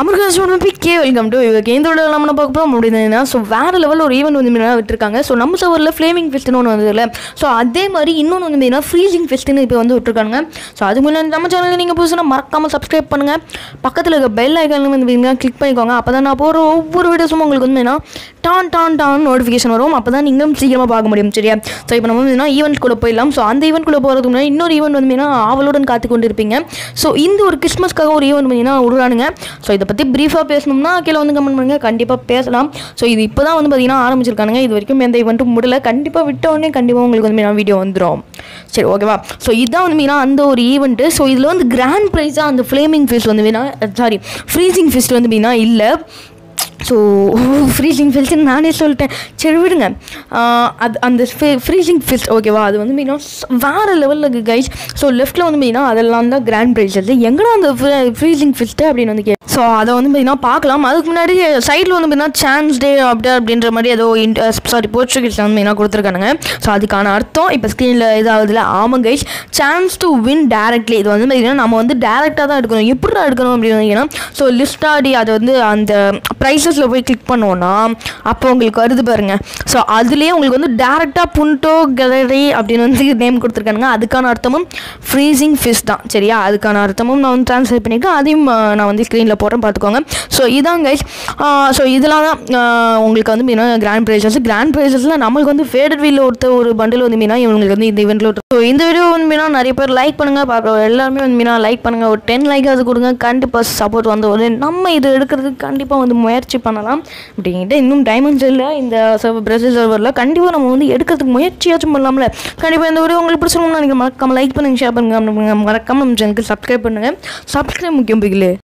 அமிர்காசோட PK welcome to இவருக்கு இந்த video நம்ம பார்க்க போகிறோம் அப்படின்னா ஸோ வேறு லெவலில் ஒரு ஈவெண்ட் வந்து விட்டுருக்காங்க. ஸோ நம்ம சவரில் ஃப்ளேமிங் ஃபெஸ்ட்னு ஒன்று வந்ததில்ல. ஸோ அதே மாதிரி இன்னொன்று வந்து பார்த்தீங்கன்னா ஃப்ரீசிங் ஃபெஸ்ட்னு இப்போ வந்து விட்டுருக்காங்க. ஸோ அதுக்கு முன்னாடி நம்ம சேனலில் நீங்கள் புதுசாக மறக்காமல் சப்ஸ்கிரைப் பண்ணுங்கள். பக்கத்தில் இருக்க பெல் ஐக்கான் வந்து பார்த்தீங்கன்னா கிளிக் பண்ணிக்கோங்க. அப்போ தான் நான் போகிற ஒவ்வொரு வீடியோஸும் உங்களுக்கு வந்து டான் நோட்டிஃபிகேஷன் வரும். அப்போ தான் நீங்களும் சீக்கிரமாக பார்க்க முடியும். சரியா? ஸோ இப்போ நம்ம வந்து ஈவெண்ட் கூட போயிடலாம். ஸோ அந்த ஈவெண்ட் கூட போகிறதுக்கு முன்னாடி இன்னொரு ஈவெண்ட் வந்து ஆவலுடன் காத்து கொண்டு இருப்பீங்க. ஸோ இந்த ஒரு கிறிஸ்மஸ்க்காக ஒரு ஈவெண்ட் பார்த்தீங்கன்னா விடுறானுங்க. ஸோ இதை பற்றி ப்ரீஃபாக பேசணும்னா கீழே வந்து கமெண்ட் பண்ணுங்கள், கண்டிப்பாக பேசலாம். ஸோ இது இப்போ தான் வந்து பார்த்தீங்கன்னா ஆரம்பிச்சிருக்கானுங்க. இது வரைக்கும் எந்த ஈவெண்ட்டும் முடியல. கண்டிப்பாக விட்டோடனே கண்டிப்பாக உங்களுக்கு வந்து வீடியோ வந்துடும். சரி, ஓகேவா? ஸோ இதுதான் வந்து அந்த ஒரு ஈவெண்ட்டு. ஸோ இதில் வந்து கிராண்ட் ப்ரைஸாக அந்த ஃப்ளேமிங் ஃபெஸ்ட் வந்து ஃப்ரீசிங் ஃபெஸ்ட் வந்து இல்லை. ஸோ ஃப்ரீசிங் ஃபெஸ்ட்னு நானே சொல்லிட்டேன். சரி விடுங்க. அது அந்த ஃப்ரீசிங் ஃபெஸ்ட் ஓகேவா, அது வந்து வேறு லெவலில் இருக்குது கைஸ். ஸோ லெஃப்ட்டில் வந்து அதெல்லாம் தான் கிராண்ட் ப்ரைஸ். எங்கன்னா அந்த ஃப்ரீசிங் ஃபெஸ்ட்டு அப்படின்னு வந்து ஸோ அதை வந்து பார்க்கலாம். அதுக்கு முன்னாடி சைடில் வந்து சான்ஸ் டே அப்படின்ற மாதிரி ஏதோ போர்ச்சுகீஸில் வந்து கொடுத்துருக்கானுங்க. ஸோ அதுக்கான அர்த்தம் இப்போ ஸ்க்ரீனில் இதாகுதுல. ஆமாம் guys, chance to win directly. இது வந்து நம்ம வந்து டேரெக்டாக தான் எடுக்கணும். எப்படி எடுக்கணும் அப்படின்னு வந்தீங்கன்னா, ஸோ லிஸ்ட் ஆடி அதை வந்து அந்த ப்ரைஸஸில் போய் கிளிக் பண்ணுவோன்னா அப்போ உங்களுக்கு வருது பாருங்க. ஸோ அதுலேயே உங்களுக்கு வந்து டேரெக்டாக புண்டோ கேலரி அப்படின்னு வந்து நேம் கொடுத்துருக்கானுங்க. அதுக்கான அர்த்தமும் ஃப்ரீசிங் ஃபிஷ் தான். சரியா? அதுக்கான அர்த்தமும் நான் வந்து ட்ரான்ஸ்லேட் பண்ணிவிட்டு அதையும் நான் வந்து ஸ்க்ரீனில் போகிறேன், பார்த்துக்கோங்க. ஸோ இதான் கைஸ். ஸோ இதெல்லாம் தான் உங்களுக்கு வந்து கிராண்ட் ப்ரைஸஸில் நம்மளுக்கு வந்து ஃபேடட் வீலில் ஒரு பண்டில் வந்து இவங்களுக்கு வந்து இந்த இவெண்ட்டில். ஸோ இந்த வீடியோ வந்து நிறைய பேர் லைக் பண்ணுங்கள். பார்க்குறோம் எல்லாருமே வந்து லைக் பண்ணுங்கள். ஒரு 10 லைக் அது கொடுங்க. கண்டிப்பாக சப்போர்ட் வந்து ஒரு நம்ம இது எடுக்கிறதுக்கு கண்டிப்பாக வந்து முயற்சி பண்ணலாம். அப்படின்ட்டு இன்னும் டைமண்ட்ஸ் இல்லை இந்த பிரேசில் சர்வரில். கண்டிப்பாக நம்ம வந்து எடுக்கிறதுக்கு முயற்சியாச்சும் பண்ணலாம்ல. கண்டிப்பாக இந்த வீடியோ உங்களுக்கு பிடிச்சிருக்கணும்னு நினைக்கிறேன். மறக்காமல் லைக் பண்ணுங்கள், ஷேர் பண்ணுங்கள், மறக்காமல் நம்ம சேனலுக்கு சப்ஸ்கிரைப் பண்ணுங்கள். சப்ஸ்கிரைப் முக்கியம் பிகிலே.